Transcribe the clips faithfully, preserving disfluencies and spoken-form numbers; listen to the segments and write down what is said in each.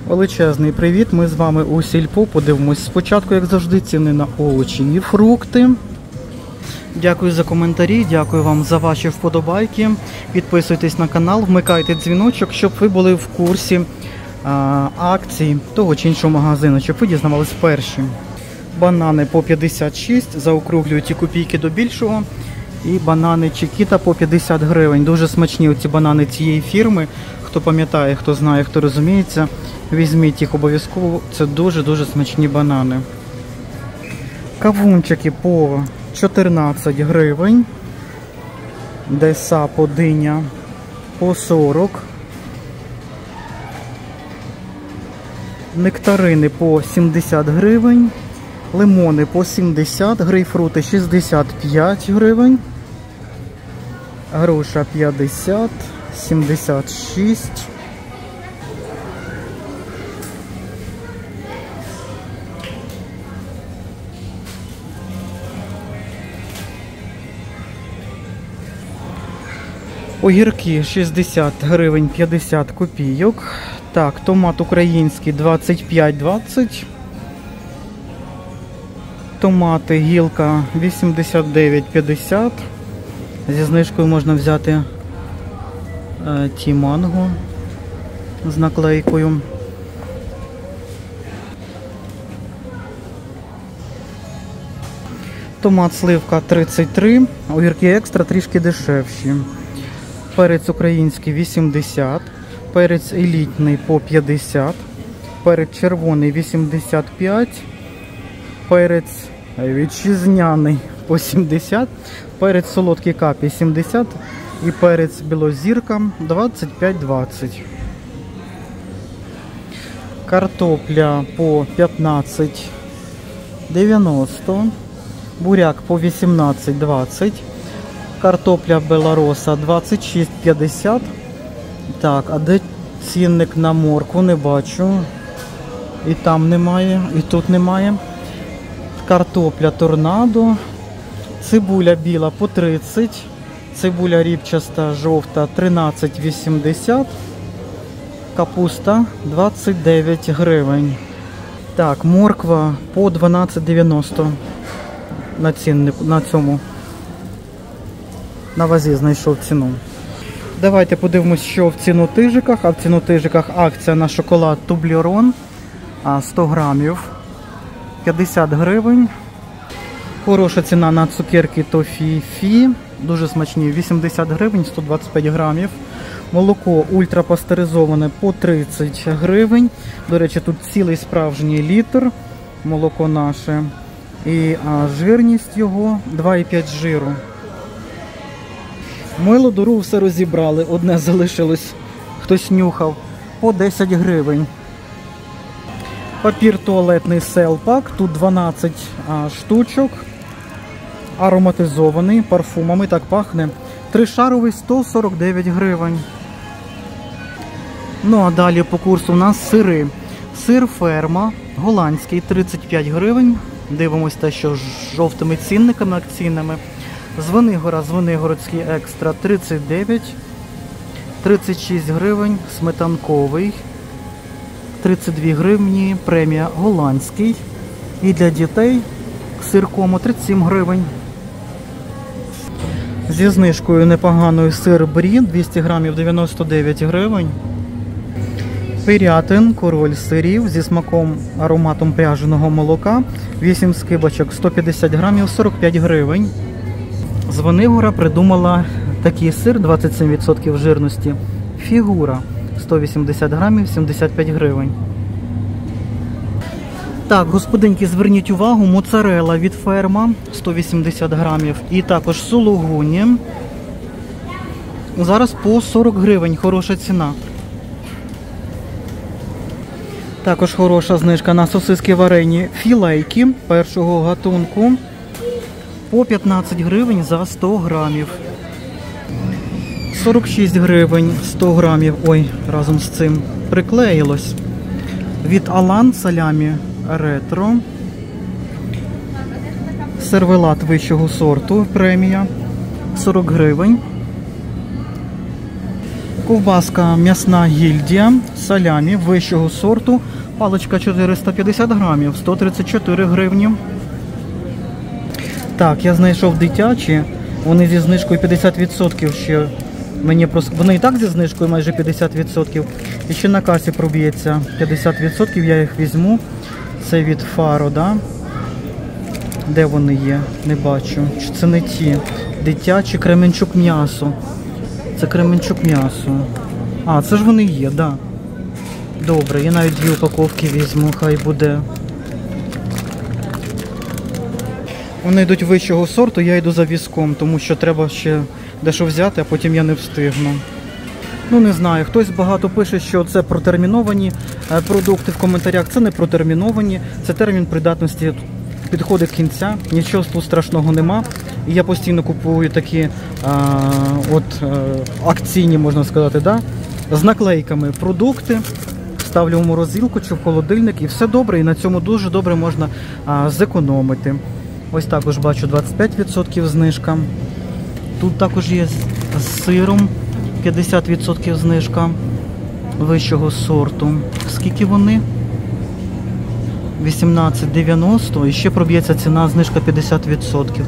Величезний привіт! Ми з вами у Сільпо. Подивимось спочатку, як завжди, ціни на овочі і фрукти. Дякую за коментарі, дякую вам за ваші вподобайки. Підписуйтесь на канал, вмикайте дзвіночок, щоб ви були в курсі а, акцій того чи іншого магазину, щоб ви дізнавались перші. Банани по п'ятдесят шість, заокруглюю ті копійки до більшого. І банани Чикіта по п'ятдесят гривень. Дуже смачні оці банани цієї фірми. Хто пам'ятає, хто знає, хто розуміється, візьміть їх обов'язково. Це дуже-дуже смачні банани. Кавунчики по чотирнадцять гривень. Деса по диня по сорок. Нектарини по сімдесят гривень. Лимони по сімдесят, грейпфрути шістдесят п'ять гривень. Груша п'ятдесят, сімдесят шість. Огірки шістдесят гривень п'ятдесят копійок. Так, томат український двадцять п'ять двадцять. Томати гілка вісімдесят дев'ять п'ятдесят. Зі знижкою можна взяти е, ті манго з наклейкою. Томат сливка тридцять три, огірки екстра трішки дешевші. Перець український вісімдесят, перець елітний по п'ятдесят, перець червоний вісімдесят п'ять, перець вітчизняний по сімдесят, перець солодкий капі сімдесят і перець білозірка двадцять п'ять двадцять. Картопля по п'ятнадцять дев'яносто, буряк по вісімнадцять двадцять, картопля белароса двадцять шість п'ятдесят. Так, а де цінник на моркву? Не бачу. І там немає, і тут немає. Картопля торнадо. Цибуля біла по тридцять. Цибуля ріпчаста жовта тринадцять вісімдесят. Капуста двадцять дев'ять гривень. Так, морква по дванадцять дев'яносто. На ціннику, на цьому. На вазі знайшов ціну. Давайте подивимось, що в цінотижиках. А в цінотижиках акція на шоколад Тублерон сто грамів. п'ятдесят гривень. Хороша ціна на цукерки Тофі-Фі. Дуже смачні. вісімдесят гривень, сто двадцять п'ять грамів. Молоко ультрапастеризоване по тридцять гривень. До речі, тут цілий справжній літр. Молоко наше. І а, жирність його два і п'ять жиру. Мило дорогу все розібрали. Одне залишилось. Хтось нюхав. По десять гривень. Папір туалетний селпак. Тут дванадцять а, штучок. Ароматизований парфумами. Так пахне. Тришаровий сто сорок дев'ять гривень. Ну а далі по курсу у нас сири. Сир Ферма. Голландський тридцять п'ять гривень. Дивимось те, що з жовтими цінниками акційними. Звенигора, Звенигородський екстра тридцять дев'ять. тридцять шість гривень. Сметанковий. тридцять дві гривні. Премія голландський. І для дітей сир Комо тридцять сім гривень. Зі знижкою непоганою сир Брі двісті грамів дев'яносто дев'ять гривень. Пирятин, король сирів зі смаком ароматом пряженого молока. вісім скибочок сто п'ятдесят грамів сорок п'ять гривень. Звенигора придумала такий сир двадцять сім відсотків жирності. Фігура сто вісімдесят грамів сімдесят п'ять гривень. Так, господинки, зверніть увагу, моцарелла від Ферма сто вісімдесят грамів і також сулугуні. Зараз по сорок гривень, хороша ціна. Також хороша знижка на сосиски варені філейки першого гатунку по п'ятнадцять гривень за сто грамів. сорок шість гривень сто грамів. Ой, разом з цим приклеїлось. Від Алан салямі ретро. Сервелат вищого сорту премія сорок гривень. Ковбаска м'ясна гільдія, салямі вищого сорту, паличка чотириста п'ятдесят грамів, сто тридцять чотири гривні. Так, я знайшов дитячі, вони зі знижкою п'ятдесят відсотків ще, мені просто, вони і так зі знижкою майже п'ятдесят відсотків, і ще на касі проб'ється п'ятдесят відсотків, я їх візьму. Це від Фаро, да? Де вони є? Не бачу. Чи це не ті? Дитячі, Кременчук м'ясо. Це Кременчук м'ясо. А, це ж вони є, да. Добре, я навіть дві упаковки візьму, хай буде. Вони йдуть вищого сорту, я йду за візком, тому що треба ще дещо взяти, а потім я не встигну. Ну, не знаю, хтось багато пише, що це протерміновані продукти в коментарях. Це не протерміновані, це термін придатності підходить кінця, нічого тут страшного нема. І я постійно купую такі а, от, а, акційні, можна сказати, да? З наклейками продукти, ставлю в морозилку чи в холодильник і все добре, і на цьому дуже добре можна а, зекономити. Ось також бачу двадцять п'ять відсотків знижка. Тут також є з сиром п'ятдесят відсотків знижка вищого сорту. Скільки вони? вісімнадцять дев'яносто, і ще проб'ється ціна, знижка п'ятдесят відсотків.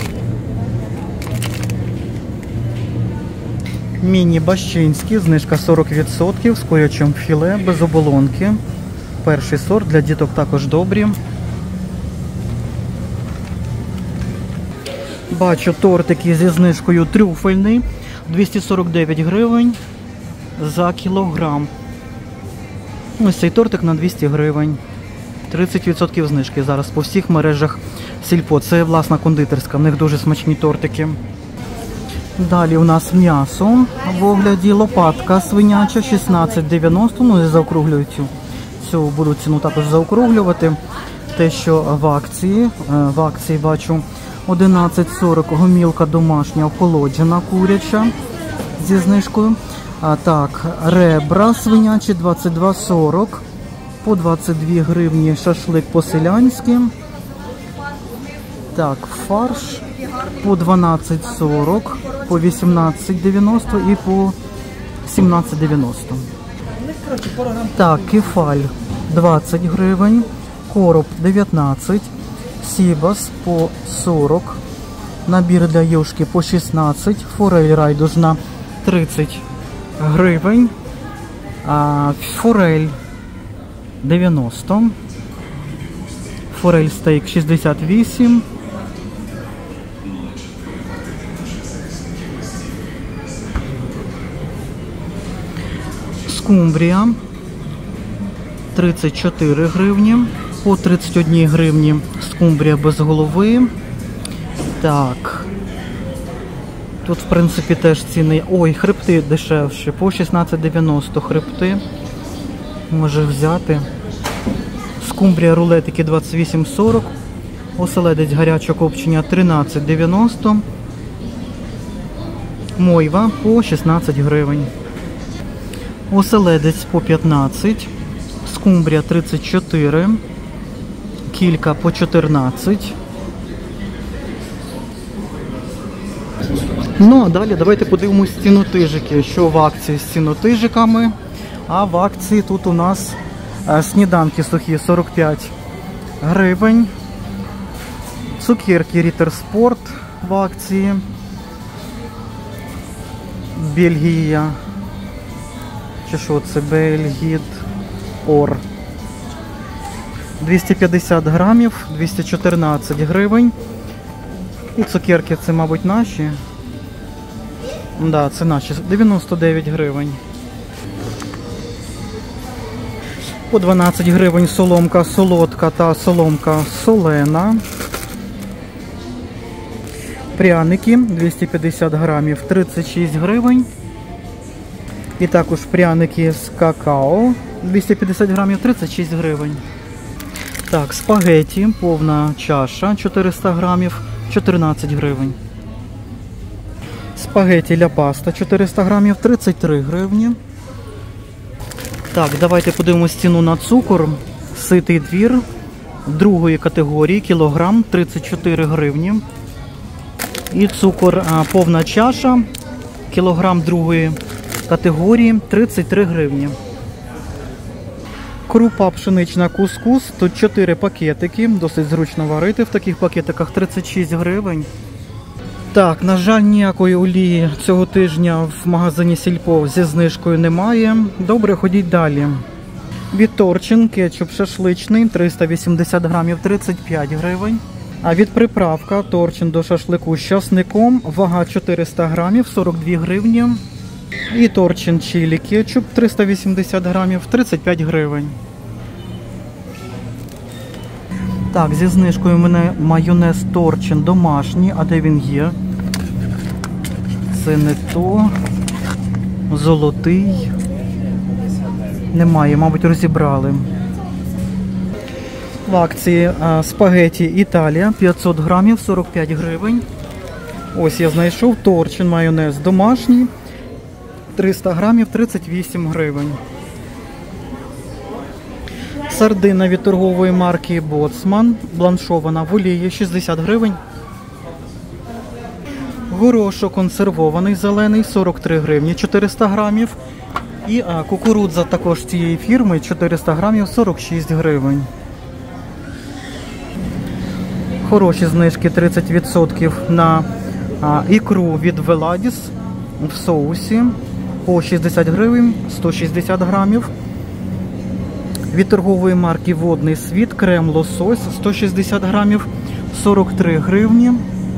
Міні-бащинські, знижка сорок відсотків з курячим філе, без оболонки. Перший сорт, для діток також добрі. Бачу тортики зі знижкою трюфельний, двісті сорок дев'ять гривень за кілограм. Ось цей тортик на двісті гривень. тридцять відсотків знижки зараз по всіх мережах Сільпо. Це власна кондитерська, в них дуже смачні тортики. Далі у нас м'ясо в огляді, лопатка свиняча шістнадцять дев'яносто, ну і заокруглюю цю. Цю буду ціну також заокруглювати. Те, що в акції, в акції бачу одинадцять сорок гомілка домашня охолоджена куряча зі знижкою. А так, ребра свинячі двадцять два сорок, по двадцять дві гривні шашлик по-селянськи. Так, фарш по дванадцять сорок, по вісімнадцять дев'яносто і по сімнадцять дев'яносто. Так, кефаль двадцять гривень, короб дев'ятнадцять, сібас по сорок, набір для юшки по шістнадцять, форель райдужна тридцять гривень, а форель дев'яносто, форель стейк шістдесят вісім, скумбрія тридцять чотири гривні, по тридцять одній гривні скумбрія без голови. Так, тут в принципі теж ціни, ой, хребти дешевші, по шістнадцять дев'яносто хребти може взяти. Скумбрія рулетики двадцять вісім сорок, оселедець гарячого копчення тринадцять дев'яносто, мойва по шістнадцять гривень, оселедець по п'ятнадцять, скумбрія тридцять чотири, кілька по чотирнадцять. Ну, а далі давайте подивимось цінотижики, що в акції з цінотижиками. А в акції тут у нас сніданки сухі сорок п'ять гривень, цукерки Ritter Sport в акції, Бельгія, чи що це, Бельгід Ор, двісті п'ятдесят грамів, двісті чотирнадцять гривень. І цукерки це, мабуть, наші. Да, це наші, дев'яносто дев'ять гривень. По дванадцять гривень соломка солодка та соломка солена. Пряники двісті п'ятдесят грамів, тридцять шість гривень. І також пряники з какао двісті п'ятдесят грамів, тридцять шість гривень. Так, спагеті, повна чаша чотириста грамів, чотирнадцять гривень. Спагеті ля паста чотириста грамів, тридцять три гривні. Так, давайте подивимось ціну на цукор. Ситий двір другої категорії, кілограм, тридцять чотири гривні. І цукор а, повна чаша, кілограм другої категорії тридцять три гривні. Крупа пшенична кускус, тут чотири пакетики, досить зручно варити в таких пакетиках, тридцять шість гривень. Так, на жаль, ніякої олії цього тижня в магазині Сільпо зі знижкою немає. Добре, ходіть далі. Від Торчин кетчуп шашличний, триста вісімдесят грамів, тридцять п'ять гривень. А від приправка Торчин до шашлику з часником, вага чотириста грамів, сорок дві гривні. І Торчин чилі кетчуп триста вісімдесят грамів, тридцять п'ять гривень. Так, зі знижкою у мене майонез Торчин домашній, а де він є? Це не то. Золотий. Немає, мабуть, розібрали. В акції а, спагеті Італія, п'ятсот грамів, сорок п'ять гривень. Ось я знайшов Торчин майонез домашній, триста грамів, тридцять вісім гривень. Сардина від торгової марки Боцман, бланшована в олії, шістдесят гривень. Горошок консервований зелений, сорок три гривні, чотириста грамів. І а, кукурудза також цієї фірми, чотириста грамів, сорок шість гривень. Хороші знижки, тридцять відсотків на а, ікру від Веладіс в соусі по шістдесят гривень, сто шістдесят грамів. Від торгової марки Водний світ крем лосось сто шістдесят грамів, сорок три гривні.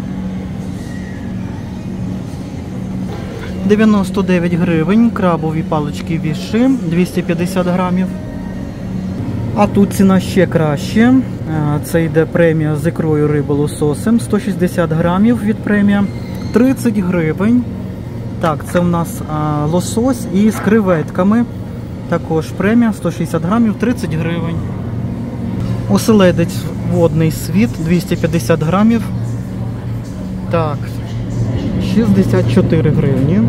дев'яносто дев'ять гривень крабові палички Віши, двісті п'ятдесят грамів. А тут ціна ще краще. Це йде премія з ікрою риби лососем, сто шістдесят грамів від премія, тридцять гривень. Так, це у нас а, лосось із креветками. Також премія, сто шістдесят грамів, тридцять гривень. Оселедець Водний світ, двісті п'ятдесят грамів. Так, шістдесят чотири гривні.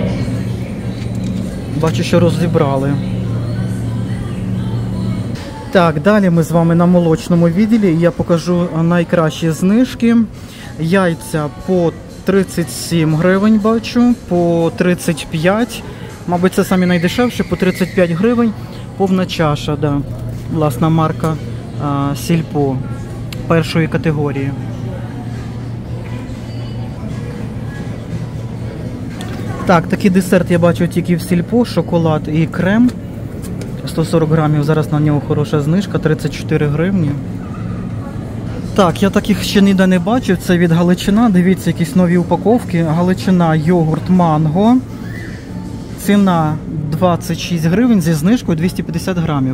Бачу, що розібрали. Так, далі ми з вами на молочному відділі. Я покажу найкращі знижки. Яйця по тридцять сім гривень бачу, по тридцять п'ять. Мабуть, це самі найдешевші, по тридцять п'ять гривень. Повна чаша, да. Власна марка а, Сільпо першої категорії. Так, такий десерт я бачу тільки в Сільпо, шоколад і крем. сто сорок грамів, зараз на нього хороша знижка, тридцять чотири гривні. Так, я таких ще ніде не бачив, це від Галичина, дивіться, якісь нові упаковки. Галичина йогурт манго, ціна двадцять шість гривень зі знижкою двісті п'ятдесят грамів.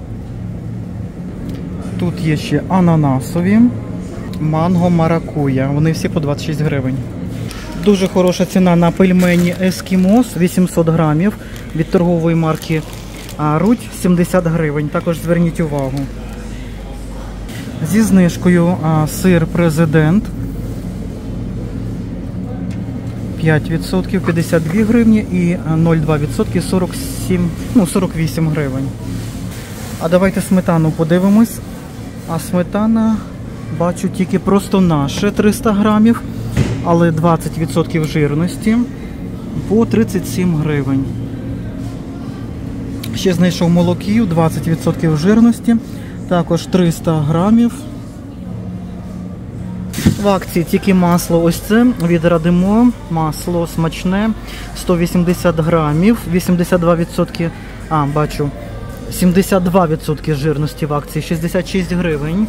Тут є ще ананасові, манго маракуя, вони всі по двадцять шість гривень. Дуже хороша ціна на пельмені Ескімос, вісімсот грамів, від торгової марки Руть, сімдесят гривень, також зверніть увагу. Зі знижкою а, сир Президент, п'ять відсотків, п'ятдесят дві гривні і нуль цілих два десятих відсотка, сорок сім, ну, сорок вісім гривень. А давайте сметану подивимось. А сметана, бачу, тільки просто наше, триста грамів, але двадцять відсотків жирності, по тридцять сім гривень. Ще знайшов молоків, двадцять відсотків жирності, також триста грамів. В акції тільки масло ось це від Радимо, масло смачне, сто вісімдесят грамів, вісімдесят два відсотки, а, бачу, сімдесят два відсотки жирності в акції, шістдесят шість гривень.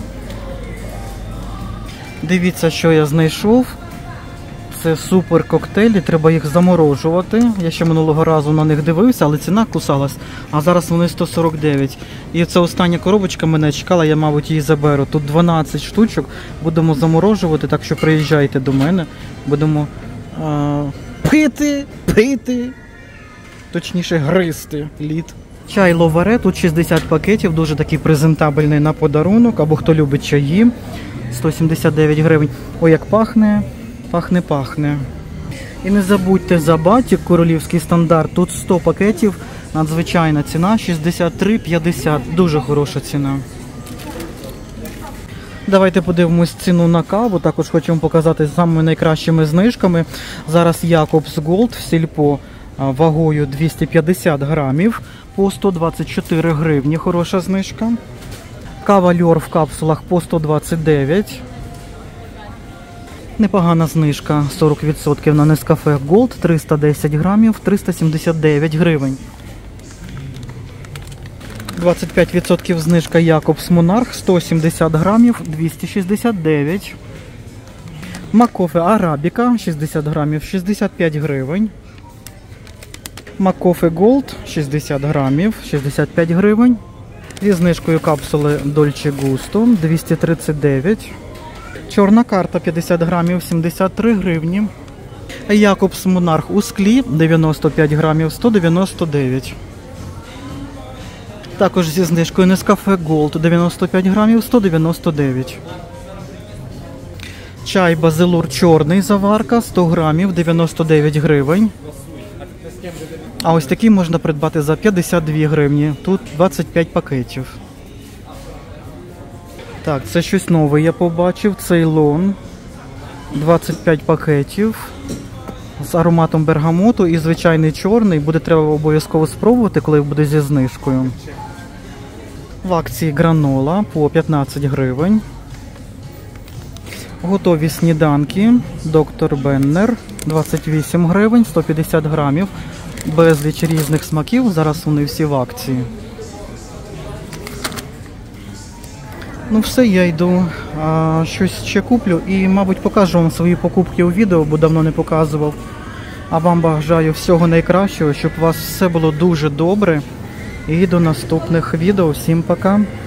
Дивіться, що я знайшов. Це супер коктейлі, треба їх заморожувати. Я ще минулого разу на них дивився, але ціна кусалась. А зараз вони сто сорок дев'ять. І це остання коробочка мене чекала, я, мабуть, її заберу. Тут дванадцять штучок, будемо заморожувати, так що приїжджайте до мене. Будемо а, пити, пити, точніше гризти лід. Чай Ловаре, тут шістдесят пакетів, дуже такий презентабельний на подарунок, або хто любить чаї. сто сімдесят дев'ять гривень. Ой, як пахне. Пахне-пахне. І не забудьте за батік, королівський стандарт. Тут сто пакетів, надзвичайна ціна, шістдесят три п'ятдесят. Дуже хороша ціна. Давайте подивимось ціну на каву. Також хочемо показати з самими найкращими знижками. Зараз Якобс Голд в Сільпо вагою двісті п'ятдесят грамів по сто двадцять чотири гривні. Хороша знижка. Кава Льор в капсулах по сто двадцять дев'ять. Непогана знижка, сорок відсотків на Nescafe Gold, триста десять грамів, триста сімдесят дев'ять гривень. двадцять п'ять відсотків знижка Якобс Монарх, сто сімдесят грамів, двісті шістдесят дев'ять. Маккофе Арабіка, шістдесят грамів, шістдесят п'ять гривень. Маккофе Gold, шістдесят грамів, шістдесят п'ять гривень. Зі знижкою капсули Dolce Gusto, двісті тридцять дев'ять. Чорна карта, п'ятдесят грамів, сімдесят три гривні. Якобс Монарх у склі, дев'яносто п'ять грамів, сто дев'яносто дев'ять. Також зі знижкою Nescafe Gold, дев'яносто п'ять грамів, сто дев'яносто дев'ять. Чай Базилур чорний заварка, сто грамів, дев'яносто дев'ять гривень. А ось такий можна придбати за п'ятдесят дві гривні. Тут двадцять п'ять пакетів. Так, це щось нове я побачив. Цейлон. двадцять п'ять пакетів. З ароматом бергамоту і звичайний чорний. Буде треба обов'язково спробувати, коли буде зі знижкою. В акції гранола по п'ятнадцять гривень. Готові сніданки. Доктор Беннер. двадцять вісім гривень, сто п'ятдесят грамів. Безліч різних смаків. Зараз вони всі в акції. Ну все, я йду, а, щось ще куплю і, мабуть, покажу вам свої покупки у відео, бо давно не показував. А вам бажаю всього найкращого, щоб у вас все було дуже добре. І до наступних відео. Всім пока!